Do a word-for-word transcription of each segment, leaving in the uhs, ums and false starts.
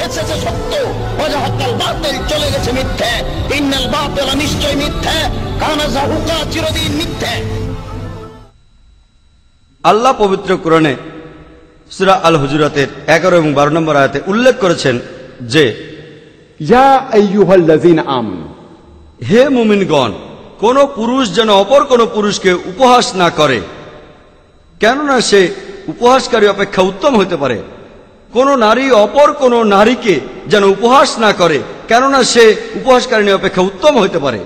এসেছে সত্য, ওয়াজাহাকাল বাতিল চলে গেছে মিথ্যে। ইন্নাল বাতিল নিশ্চয় মিথ্যে, কানা যাহুকা চিরদিন মিথ্যে। আল্লাহ পবিত্র কোরআনে সূরা আল হুজুরাতের এগারো এবং বারো নম্বর আয়াতে উল্লেখ করেছেন যে, ইয়া আইয়ুহাল্লাযীনা আমানু, হে মুমিনগণ, কোন পুরুষ যেন অপর কোন পুরুষকে উপহাস না করে, কেননা সে উপহাসকারী অপেক্ষা উত্তম হতে পারে। কোন নারী অপর কোন নারীকে যেন উপহাস না করে, কেননা সে উপহাসকারিণী অপেক্ষা উত্তম হতে পারে।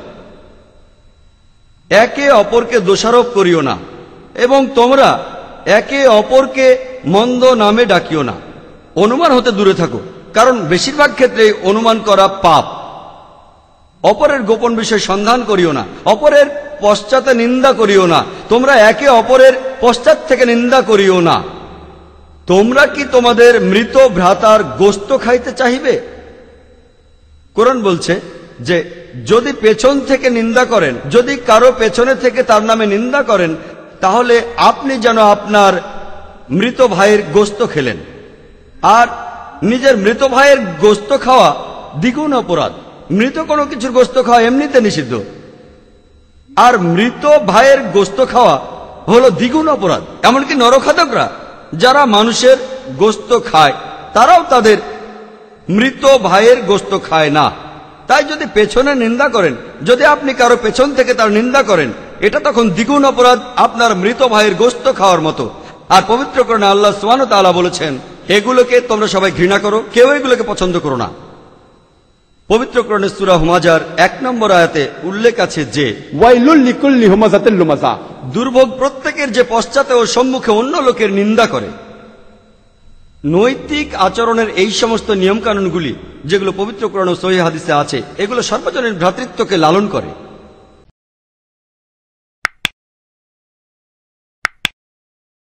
একে অপরকে দোষারোপ করিও না, এবং তোমরা একে অপরকে মন্দ নামে ডাকিও না। অনুমান হতে দূরে থাকো, কারণ বেশিরভাগ ক্ষেত্রে অনুমান করা পাপ। অপরের গোপন বিষয় সন্ধান করিও না, অপরের পশ্চাতে নিন্দা করিও না, তোমরা একে অপরের পশ্চাৎ থেকে নিন্দা করিও না। তোমরা কি তোমাদের মৃত ভ্রাতার গোশত খাইতে চাহিবে? কোরআন বলছে যে যদি পেছন থেকে নিন্দা করেন, যদি কারো পেছনে থেকে তার নামে নিন্দা করেন, তাহলে আপনি যেন আপনার মৃত ভাইয়ের গোশত খেলেন। আর নিজের মৃত ভাইয়ের গোশত খাওয়া দ্বিগুণ অপরাধ। মৃত কোনো কিছুর গোশত খাওয়া এমনিতে নিষিদ্ধ, আর মৃত ভাইয়ের গোশত খাওয়া হলো দ্বিগুণ অপরাধ। এমনকি নরখাদকরা যারা মানুষের গোশত খায়, তারাও তাদের মৃত ভাইয়ের গোশত খায় না। তাই যদি পেছনে নিন্দা করেন, যদি আপনি কারো পেছন থেকে তার নিন্দা করেন, এটা তখন দ্বিগুণ অপরাধ, আপনার মৃত ভাইয়ের গোশত খাওয়ার মতো। আর পবিত্র কোরআনে আল্লাহ সুবহানাহু ওয়া তাআলা বলেছেন, এগুলোকে তোমরা সবাই ঘৃণা করো, কেউ এগুলোকে পছন্দ করো না। পবিত্র কোরআনে সূরা হুমাজার এক নম্বর আয়াতে উল্লেখ আছে যে, ওয়াইলুল লিকুল্লি হুমাযাতিল লুমাযা, দুর্ভোগ প্রত্যেকের যে পশ্চাতে ও সম্মুখে অন্য লোকের নিন্দা করে। নৈতিক আচরণের এই সমস্ত নিয়মকানুনগুলি যেগুলো পবিত্র কোরআন ও সহিহ হাদিসে আছে, এগুলো সর্বজনীন ভ্রাতৃত্বকে লালন করে।